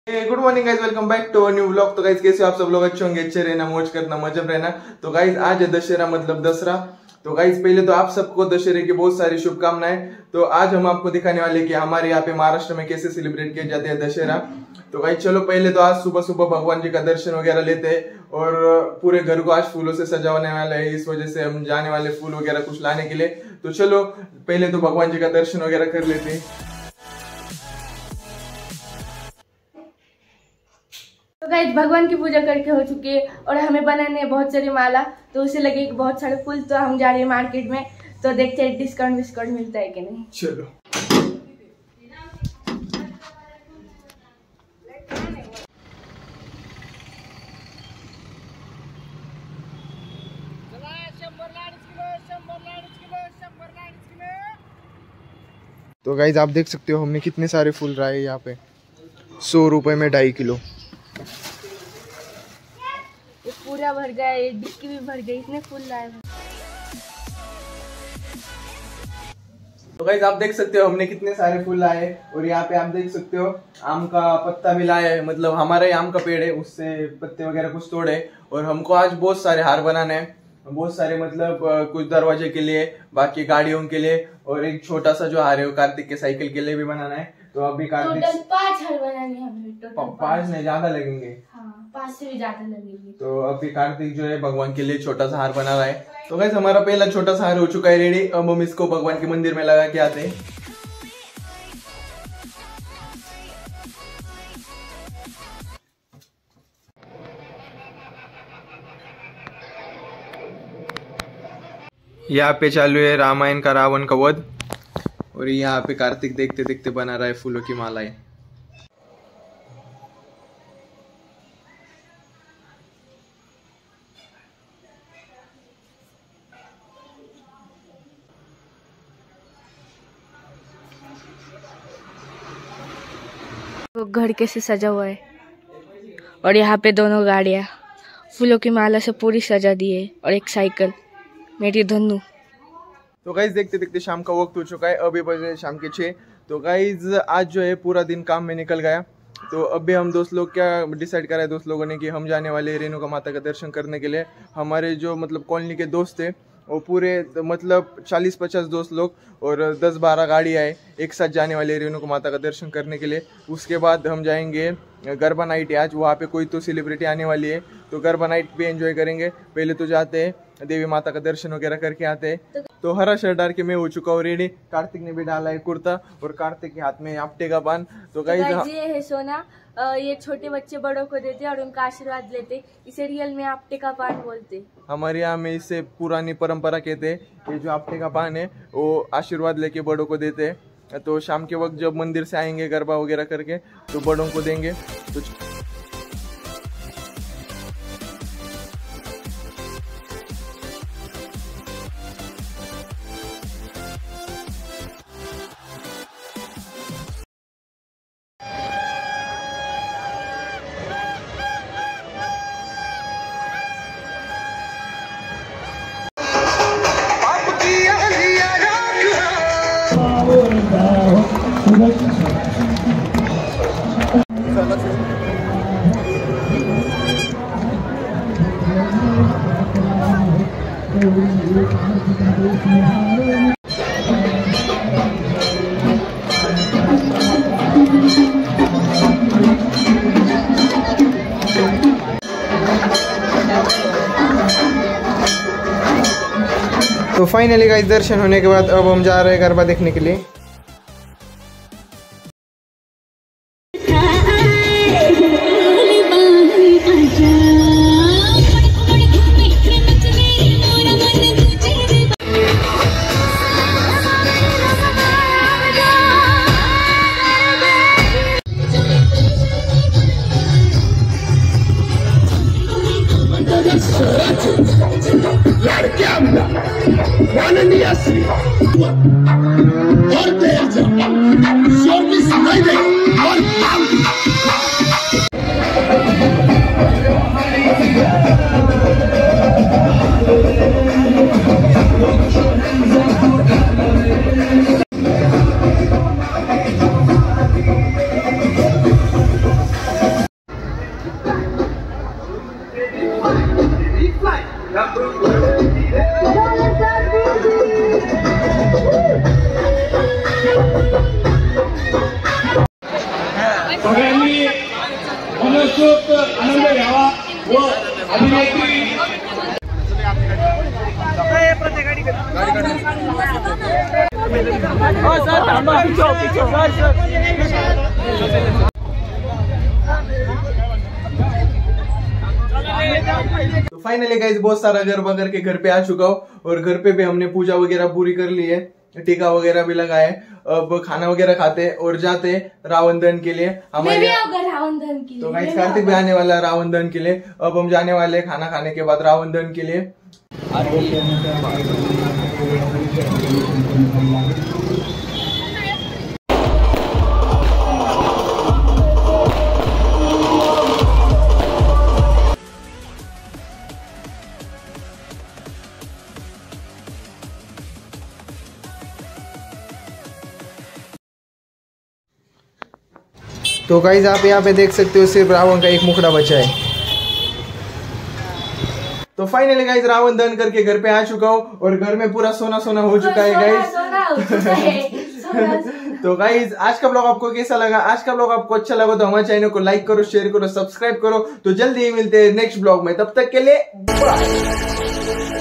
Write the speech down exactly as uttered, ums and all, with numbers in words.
Good morning guys, welcome back to new vlog. तो guys कैसे हो आप सब लोग? अच्छे होंगे, अच्छे रहना, मौज करना, मजब रहना। तो गाइज आज है दशहरा मतलब दसरा। तो गाइज पहले तो आप सबको दशहरे की बहुत सारी शुभकामनाएं। तो आज हम आपको दिखाने वाले कि हमारे यहाँ पे महाराष्ट्र में कैसे सेलिब्रेट किया जाता है दशहरा। तो गाइज चलो पहले तो आज सुबह सुबह भगवान जी का दर्शन वगैरह लेते हैं और पूरे घर को आज फूलों से सजाने वाला है, इस वजह से हम जाने वाले फूल वगैरह कुछ लाने के लिए। तो चलो पहले तो भगवान जी का दर्शन वगैरह कर लेते हैं। तो गाइस भगवान की पूजा करके हो चुकी है और हमें बनाने हैं बहुत सारी माला, तो उसे लगे बहुत सारे फूल। तो हम जा रहे हैं मार्केट में, तो देखते हैं डिस्काउंट विस्काउंट मिलता है कि नहीं। चलो तो गाइज आप देख सकते हो हमने कितने सारे फूल लाए यहाँ पे, सौ रुपए में ढाई किलो। ये पूरा भर गया, ये डिक्की भी भर गई, इतने फूल लाए। तो गाइज आप देख सकते हो हमने कितने सारे फूल लाए और यहाँ पे आप देख सकते हो आम का पत्ता भी लाया है, मतलब हमारे आम का पेड़ है, उससे पत्ते वगैरह कुछ तोड़े। और हमको आज बहुत सारे हार बनाने हैं, बहुत सारे, मतलब कुछ दरवाजे के लिए, बाकी गाड़ियों के लिए, और एक छोटा सा जो हार है वो कार्तिक के साइकिल के लिए भी बनाना है। तो अभी कार्तिक टोटल पांच हार बनाने हैं। पांच नहीं, ज्यादा लगेंगे। हाँ, पांच से भी ज्यादा लगेंगे। तो अभी कार्तिक जो है भगवान के लिए छोटा सा हार बना रहा है। तो गाइस हमारा पहला छोटा सा हार हो चुका है रेडी। अब हम इसको भगवान के मंदिर में लगा के आते हैं। यहाँ पे चालू है रामायण का रावण का वध और यहाँ पे कार्तिक देखते देखते बना रहा है फूलों की मालाएं। वो घर कैसे सजा हुआ है और यहाँ पे दोनों गाड़ियाँ फूलों की माला से पूरी सजा दी है और एक साइकिल मेरी धन्नू। तो गाइज देखते देखते शाम का वक्त हो चुका है, अभी बजे शाम के छः। तो गाइज आज जो है पूरा दिन काम में निकल गया। तो अभी हम दोस्त लोग क्या डिसाइड करा है दोस्त लोगों ने कि हम जाने वाले रेणुका माता का दर्शन करने के लिए। हमारे जो मतलब कॉलोनी के दोस्त थे वो पूरे मतलब चालीस पचास दोस्त लोग और दस बारह गाड़ी आए एक साथ जाने वाले रेणुका माता का दर्शन करने के लिए। उसके बाद हम जाएंगे गरबा नाइट है आज, वहाँ पे कोई तो सेलिब्रिटी आने वाली है, तो गरबा नाइट भी एंजॉय करेंगे। पहले तो जाते हैं देवी माता का दर्शन वगैरह करके आते हैं। तो हरा शर्ट डाल के मैं हो चुका हूँ रेडी। कार्तिक ने भी डाला है कुर्ता और कार्तिक के हाथ में आपटे का पान। तो गाइस ये है सोना, ये छोटे बच्चे बड़ों को देते और उनका आशीर्वाद लेते, इसे रियल में आपटे का पान बोलते। हमारे यहाँ में इसे पुरानी परंपरा कहते हैं। ये जो आपटे का पान है वो आशीर्वाद लेके बड़ों को देते हैं। तो शाम के वक्त जब मंदिर से आएंगे गरबा वगैरह करके तो बड़ों को देंगे। तो तो फाइनली गाइस दर्शन होने के बाद अब हम जा रहे हैं गरबा देखने के लिए। सगळ्यांनी मनोत्सुक आनंद घ्यावा व अभिनेत्री तो फाइनली गाइस बहुत सारा गरबा करके घर पे आ चुका हूँ और घर पे भी हमने पूजा वगैरह पूरी कर ली है, टीका वगैरह भी लगाए। अब खाना वगैरह खाते और जाते रावण दहन के लिए हमारे रावण दहन के लिए। तो गाइस कार्तिक भी आने वाला है रावण दहन के लिए। अब हम जाने वाले हैं खाना खाने के बाद रावण दहन के लिए। तो गाइस आप यहाँ पे देख सकते हो सिर्फ रावण का एक मुखड़ा बचा है। तो फाइनली गाइस रावण दहन करके घर पे आ चुका हूँ और घर में पूरा सोना सोना हो चुका है गाइस। तो गाइस आज का ब्लॉग आपको कैसा लगा? आज का ब्लॉग आपको अच्छा लगा तो हमारे चैनल को लाइक करो, शेयर करो, सब्सक्राइब करो। तो जल्दी ही मिलते हैं नेक्स्ट ब्लॉग में, तब तक के लिए बाय।